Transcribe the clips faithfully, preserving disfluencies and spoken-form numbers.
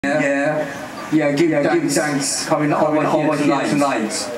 Yeah, yeah, give, yeah, give thanks coming over, over here tonight. tonight.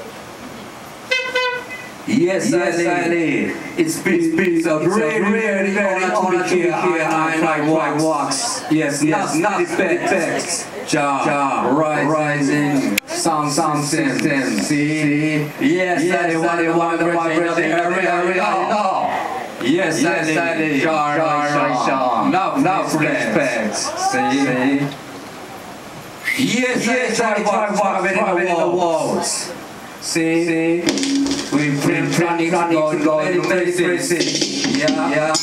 Yes, yes, Ali. It's been, it's been a really, really, very honor to be here. I am my walks. Yes, yes, not effects. Ja, ja, rising, sound, sound system. See? Yes, yes, Ali, one, the one, the area, area. Yes, yes, Ali. Ja, ja, now, now, respect. See? Yes, yes, I walk in the walls. See, we've been planning to go to many places. Yeah, yeah.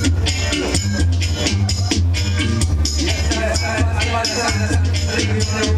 Yes,